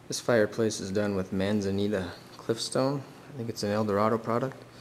This fireplace is done with manzaneta cliffstone. I think it's an Eldorado product.